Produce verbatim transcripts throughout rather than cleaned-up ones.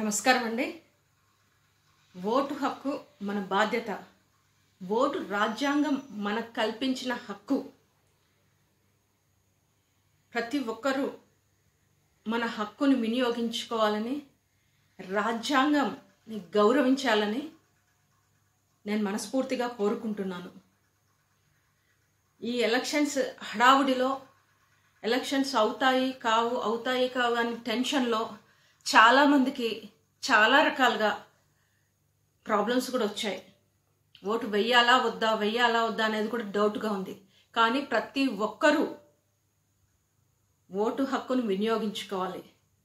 నమస్కారం అండి. ఓటు హక్కు మన బాధ్యత. ఓటు రాజ్యాంగం మనకు కల్పించిన హక్కు. ప్రతి ఒక్కరూ మన హక్కుని వినియోగించుకోవాలని, రాజ్యాంగంని గౌరవించాలని నేను మనస్ఫూర్తిగా కోరుకుంటున్నాను. ఈ ఎలక్షన్స్ హడావుడిలో ఎలక్షన్స్ అవుతాయి కావు అవుతాయి కావు అని టెన్షన్లో చాలామందికి చాలా రకాలుగా ప్రాబ్లమ్స్ కూడా వచ్చాయి. ఓటు వెయ్యాలా వద్దా వెయ్యాలా వద్దా అనేది కూడా డౌట్గా ఉంది. కానీ ప్రతి ఒక్కరూ ఓటు హక్కును వినియోగించుకోవాలి.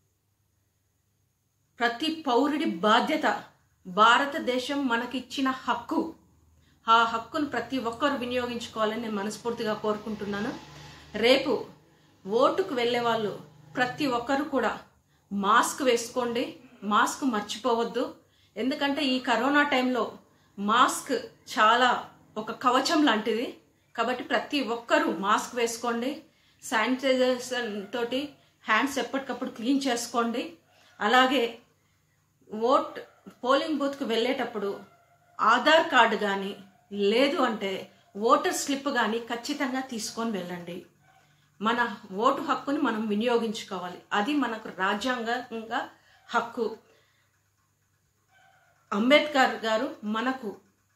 ప్రతి పౌరుడి బాధ్యత. భారతదేశం మనకిచ్చిన హక్కు. ఆ హక్కును ప్రతి ఒక్కరు వినియోగించుకోవాలని నేను మనస్ఫూర్తిగా కోరుకుంటున్నాను. రేపు ఓటుకు వెళ్ళే వాళ్ళు ప్రతి ఒక్కరు కూడా మాస్క్ వేసుకోండి. మాస్క్ మర్చిపోవద్దు. ఎందుకంటే ఈ కరోనా టైంలో మాస్క్ చాలా ఒక కవచం లాంటిది. కాబట్టి ప్రతి ఒక్కరూ మాస్క్ వేసుకోండి. శానిటైజర్ తోటి హ్యాండ్స్ ఎప్పటికప్పుడు క్లీన్ చేసుకోండి. అలాగే ఓట్ పోలింగ్ బూత్కు వెళ్ళేటప్పుడు ఆధార్ కార్డు కానీ లేదు అంటే ఓటర్ స్లిప్ కానీ ఖచ్చితంగా తీసుకొని వెళ్ళండి. మన ఓటు హక్కుని మనం వినియోగించుకోవాలి. అది మనకు రాజ్యాంగంగా హక్కు. అంబేద్కర్ గారు మనకు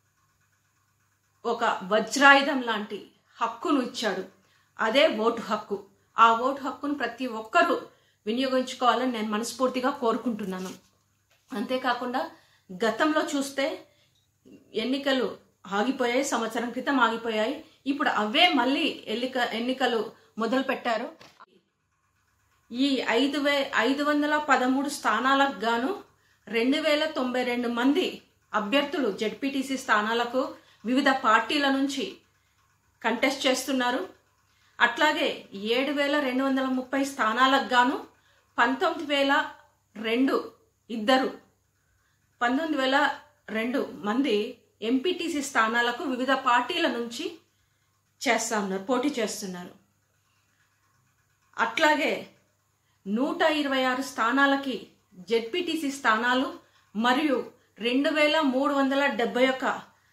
ఒక వజ్రాయుధం లాంటి హక్కును ఇచ్చాడు. అదే ఓటు హక్కు. ఆ ఓటు హక్కును ప్రతి ఒక్కరూ వినియోగించుకోవాలని నేను మనస్ఫూర్తిగా కోరుకుంటున్నాను. అంతేకాకుండా గతంలో చూస్తే ఎన్నికలు ఆగిపోయాయి, సంవత్సరం క్రితం ఆగిపోయాయి. ఇప్పుడు అవే మళ్ళీ ఎన్నిక ఎన్నికలు మొదలు పెట్టారు. ఈ ఐదు వే ఐదు వందల పదమూడు స్థానాలకు గాను రెండు వేల తొంభై రెండు మంది అభ్యర్థులు జెడ్పీటీసీ స్థానాలకు వివిధ పార్టీల నుంచి కంటెస్ట్ చేస్తున్నారు. అట్లాగే ఏడు వేల రెండు వందల ముప్పై స్థానాలకు గాను పంతొమ్మిది వేల రెండు ఇద్దరు పంతొమ్మిది వేల రెండు మంది ఎంపీటీసీ స్థానాలకు వివిధ పార్టీల నుంచి చేస్తా ఉన్నారు, పోటీ చేస్తున్నారు. అట్లాగే నూట ఇరవై ఆరు స్థానాలకి జెడ్పీటీసీ స్థానాలు మరియు రెండు వేల మూడు వందల డెబ్బై ఒక్క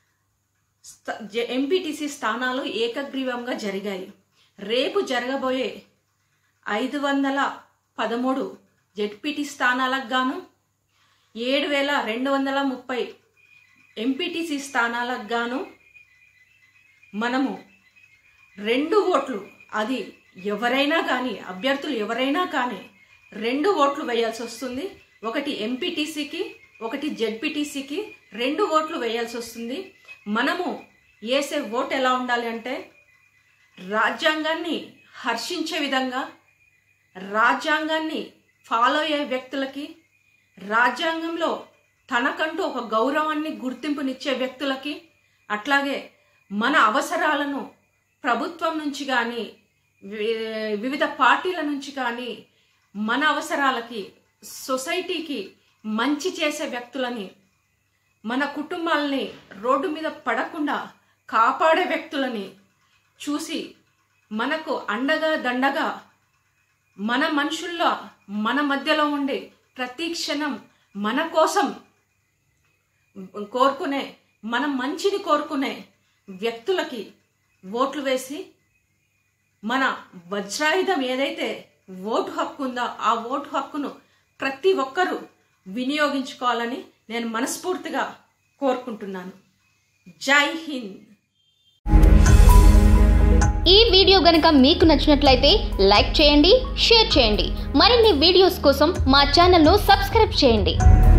ఎంపీటీసీ స్థానాలు ఏకగ్రీవంగా జరిగాయి. రేపు జరగబోయే ఐదు వందల పదమూడు జెడ్పీటీ స్థానాలకు గాను ఏడు వేల రెండు వందల ముప్పై ఎంపీటీసీ స్థానాలకు గాను మనము రెండు ఓట్లు, అది ఎవరైనా కానీ అభ్యర్థులు ఎవరైనా కానీ రెండు ఓట్లు వేయాల్సి వస్తుంది. ఒకటి ఎంపీటీసీకి ఒకటి జెడ్పీటీసీకి రెండు ఓట్లు వేయాల్సి వస్తుంది. మనము వేసే ఓటు ఎలా ఉండాలి అంటే రాజ్యాంగాన్ని హర్షించే విధంగా, రాజ్యాంగాన్ని ఫాలో అయ్యే వ్యక్తులకి, రాజ్యాంగంలో తనకంటూ ఒక గౌరవాన్ని గుర్తింపునిచ్చే వ్యక్తులకి, అట్లాగే మన అవసరాలను ప్రభుత్వం నుంచి కానీ వివిధ పార్టీల నుంచి కానీ మన అవసరాలకి, సొసైటీకి మంచి చేసే వ్యక్తులని, మన కుటుంబాలని రోడ్డు మీద పడకుండా కాపాడే వ్యక్తులని చూసి మనకు అండగా దండగా మన మనుషుల్లో మన మధ్యలో ఉండి ప్రతి క్షణం మన కోసం కోరుకునే, మన మంచిని కోరుకునే వ్యక్తులకి ఓట్లు వేసి మన వజ్రాయుధం ఏదైతే ఓటు హక్కు ఉందో ఆ ఓటు హక్కును ప్రతి ఒక్కరూ వినియోగించుకోవాలని నేను మనస్ఫూర్తిగా కోరుకుంటున్నాను. జై హింద్. ఈ వీడియో గనుక మీకు నచ్చినట్లయితే లైక్ చేయండి, షేర్ చేయండి. మరిన్ని వీడియోస్ కోసం మా ఛానల్ను సబ్స్క్రైబ్ చేయండి.